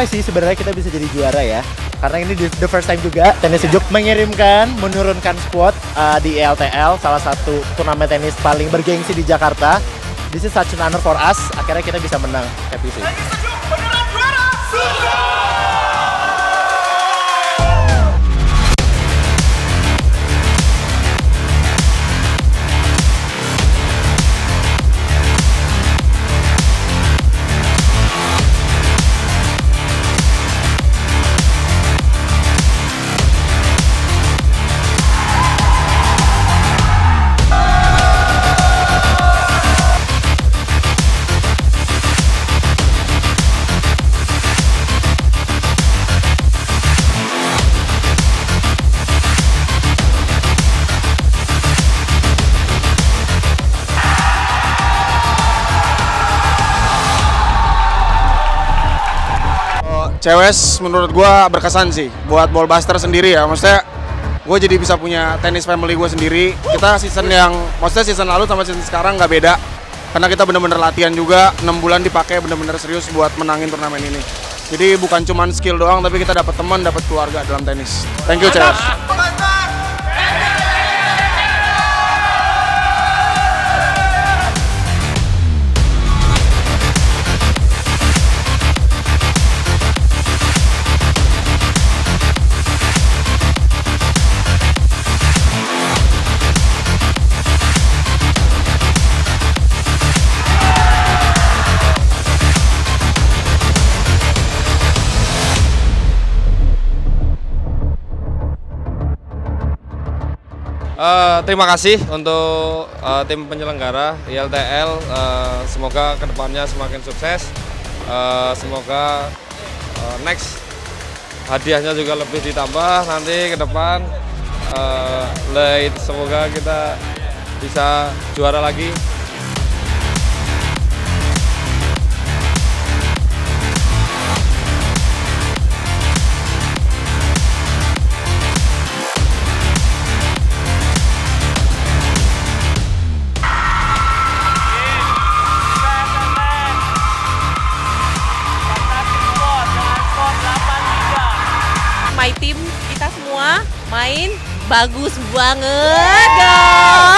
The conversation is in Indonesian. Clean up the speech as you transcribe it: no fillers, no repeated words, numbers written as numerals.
butterfly sih sebenarnya kita bisa jadi juara ya. Karena ini the first time juga Tenis Sejuk menurunkan squad di ELTL, salah satu turnamen tenis paling bergengsi di Jakarta. This is such an honor for us. Akhirnya kita bisa menang. Happy sih. Tenis Sejuk beneran juara. CWS menurut gue berkesan sih buat Ballbuster sendiri ya, maksudnya gue jadi bisa punya tenis family gue sendiri. Kita season lalu sama season sekarang nggak beda karena kita bener-bener latihan juga 6 bulan dipakai bener-bener serius buat menangin turnamen ini. Jadi bukan cuma skill doang tapi kita dapat teman, dapat keluarga dalam tenis. Thank you CWS. Terima kasih untuk tim penyelenggara ILTL. Semoga kedepannya semakin sukses. Semoga next hadiahnya juga lebih ditambah nanti ke depan. Semoga kita bisa juara lagi. My team kita semua main bagus banget, guys.